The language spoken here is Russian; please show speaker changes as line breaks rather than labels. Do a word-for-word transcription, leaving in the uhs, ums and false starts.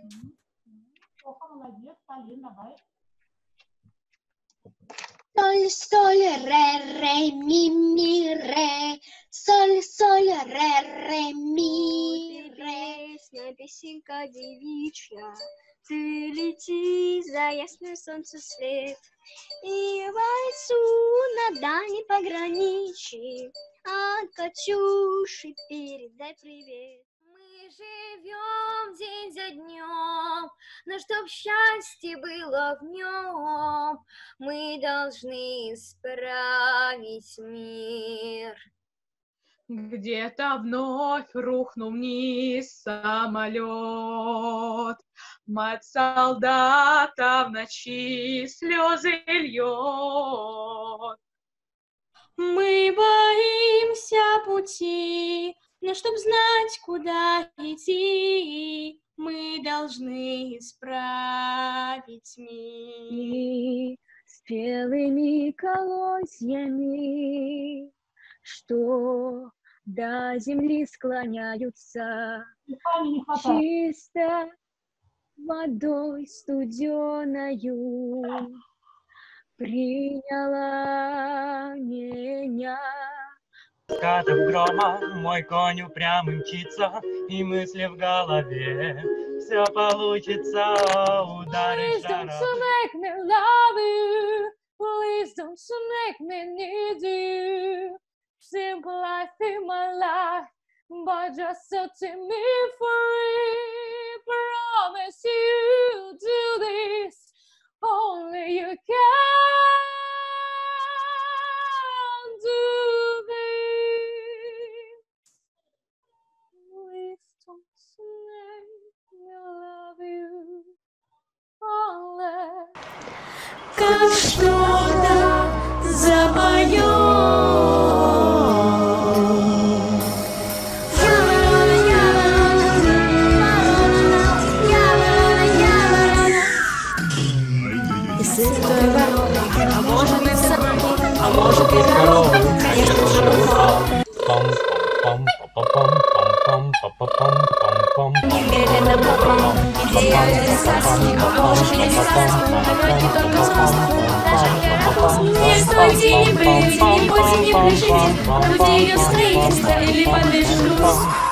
Плохо, молодец, Полин, давай.
Соль, соль, ре, ре, ми, ми, ре. Соль, соль, ре, ре, ми, ре.
Песня, песенка девичья, ты лети за ясный солнце свет. И войсу на дальней пограничье от Катюши передай привет. Мы живем день за днем, но чтоб счастье было в нем, мы должны исправить мир.
Где-то вновь рухнул вниз самолет, мать солдата в ночи слезы льет.
Мы боимся пути, но чтоб знать, куда идти, мы должны исправить мир.
С белыми колосьями, что до земли склоняются, чисто водой студеною приняла меня.
Скатов грома мой конь упрямый мчится, и мысли в голове все получится, удары жара.
Please don't make me need you. Simple life in my life, but just set me free. Promise you do this, only you can do this. Please don't make me love you, only. Как что-то запоем.
А может быть собаки, а может быть коровы, конечно же рука. Немедленно попам, идеальные сказки, а может быть сказки, далеки только взрослым, даже не вопрос. Не стойте, не прыгайте, не бойся, не бежите, руки ее строительства или подвижет груз.